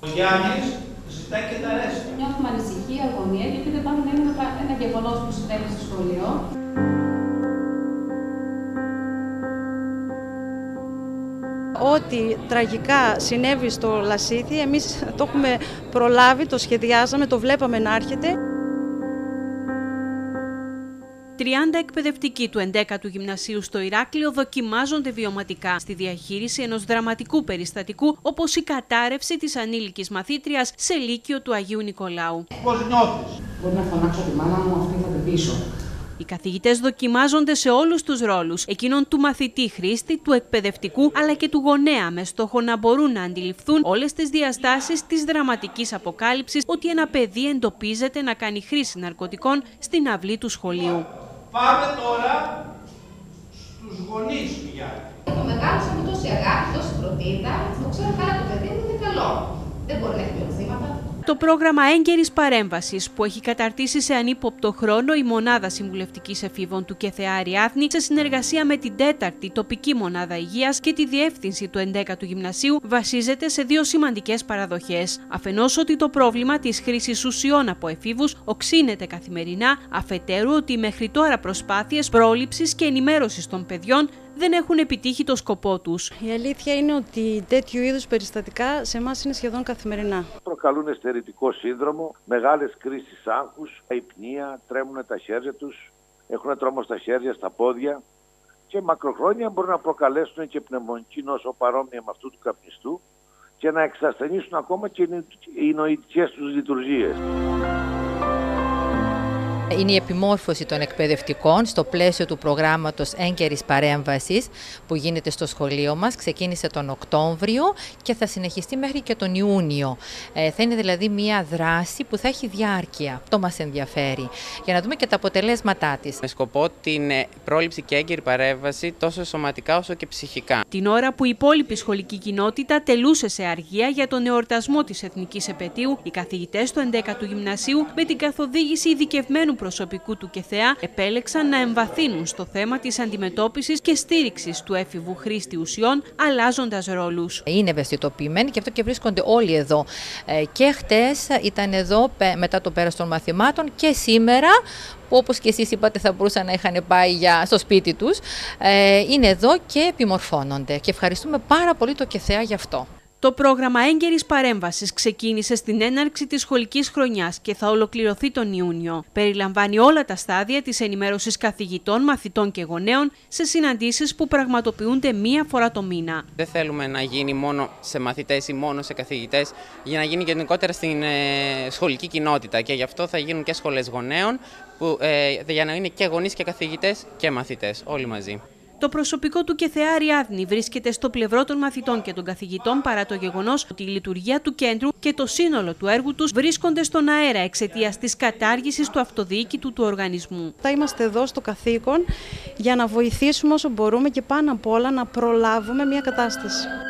Ο Γιάννης ζητάει και τα ρέστα. Νιώθουμε ανησυχία, αγωνία, γιατί δεν πάμε να είναι ένα γεγονός που συνέβη στο σχολείο. Ό,τι τραγικά συνέβη στο Λασίθι, εμείς το έχουμε προλάβει, το σχεδιάζαμε, το βλέπαμε να έρχεται. 30 εκπαιδευτικοί του 11ου Γυμνασίου στο Ηράκλειο δοκιμάζονται βιωματικά στη διαχείριση ενός δραματικού περιστατικού, όπως η κατάρρευση της ανήλικης μαθήτριας σε λύκειο του Αγίου Νικολάου. Πώς νιώθεις? Μπορεί να φωνάξω τη μάνα μου, αυτή θα την πείσω. Οι καθηγητές δοκιμάζονται σε όλους τους ρόλους, εκείνον του μαθητή χρήστη, του εκπαιδευτικού αλλά και του γονέα, με στόχο να μπορούν να αντιληφθούν όλες τις διαστάσεις της δραματικής αποκάλυψης ότι ένα παιδί εντοπίζεται να κάνει χρήση ναρκωτικών στην αυλή του σχολείου. Πάμε τώρα στους γονείς του Γιάννη. Το μεγάλωσα με τόση αγάπη, τόση φροντίδα, το ξέρω καλά το παιδί μου είναι καλό. Δεν μπορεί να έχει μειονεκτήματα. Το πρόγραμμα έγκαιρης παρέμβασης που έχει καταρτήσει σε ανύποπτο χρόνο η Μονάδα Συμβουλευτικής Εφήβων του ΚΕΘΕΑ Αριάθνη σε συνεργασία με την 4η Τοπική Μονάδα Υγείας και τη Διεύθυνση του 11ου Γυμνασίου βασίζεται σε δύο σημαντικές παραδοχές. Αφενός ότι το πρόβλημα της χρήσης ουσιών από εφήβους οξύνεται καθημερινά, αφετέρου ότι οι μέχρι τώρα προσπάθειες πρόληψης και ενημέρωσης των παιδιών δεν έχουν επιτύχει το σκοπό τους. Η αλήθεια είναι ότι τέτοιου είδους περιστατικά σε εμάς είναι σχεδόν καθημερινά. Προκαλούν εστερητικό σύνδρομο, μεγάλες κρίσεις άγχους, αϊπνία, τρέμουν τα χέρια τους, έχουν τρόμο στα χέρια, στα πόδια και μακροχρόνια μπορούν να προκαλέσουν και πνευμονική νόσο παρόμοια με αυτού του καπνιστού και να εξασθενήσουν ακόμα και οι νοητικές τους λειτουργίες. Είναι η επιμόρφωση των εκπαιδευτικών στο πλαίσιο του προγράμματος έγκαιρης παρέμβασης που γίνεται στο σχολείο μας. Ξεκίνησε τον Οκτώβριο και θα συνεχιστεί μέχρι και τον Ιούνιο. Θα είναι δηλαδή μια δράση που θα έχει διάρκεια. Αυτό μας ενδιαφέρει. Για να δούμε και τα αποτελέσματά της. Με σκοπό την πρόληψη και έγκαιρη παρέμβαση τόσο σωματικά όσο και ψυχικά. Την ώρα που η υπόλοιπη σχολική κοινότητα τελούσε σε αργία για τον εορτασμό της Εθνικής Επετείου, οι καθηγητές του 11ου Γυμνασίου με την καθοδήγηση ειδικευμένου προσωπικού του ΚΕΘΕΑ επέλεξαν να εμβαθύνουν στο θέμα της αντιμετώπισης και στήριξης του έφηβου χρήστη ουσιών, αλλάζοντας ρόλους. Είναι ευαισθητοποιημένοι και αυτό και βρίσκονται όλοι εδώ. Και χτες ήταν εδώ μετά το πέρας των μαθημάτων και σήμερα, που όπως και εσείς είπατε θα μπορούσαν να είχαν πάει στο σπίτι τους, είναι εδώ και επιμορφώνονται. Και ευχαριστούμε πάρα πολύ το ΚΕΘΕΑ γι' αυτό. Το πρόγραμμα έγκαιρης παρέμβασης ξεκίνησε στην έναρξη της σχολικής χρονιάς και θα ολοκληρωθεί τον Ιούνιο. Περιλαμβάνει όλα τα στάδια της ενημέρωσης καθηγητών, μαθητών και γονέων σε συναντήσεις που πραγματοποιούνται μία φορά το μήνα. Δεν θέλουμε να γίνει μόνο σε μαθητές ή μόνο σε καθηγητές, για να γίνει γενικότερα στην σχολική κοινότητα και γι' αυτό θα γίνουν και σχολές γονέων, για να είναι και γονείς και καθηγητές και μαθητές, όλοι μαζί. Το προσωπικό του ΚΕΘΕΑ Αριάθνη βρίσκεται στο πλευρό των μαθητών και των καθηγητών παρά το γεγονός ότι η λειτουργία του κέντρου και το σύνολο του έργου τους βρίσκονται στον αέρα εξαιτίας της κατάργησης του αυτοδιοίκητου του οργανισμού. Θα είμαστε εδώ στο καθήκον για να βοηθήσουμε όσο μπορούμε και πάνω απ' όλα να προλάβουμε μια κατάσταση.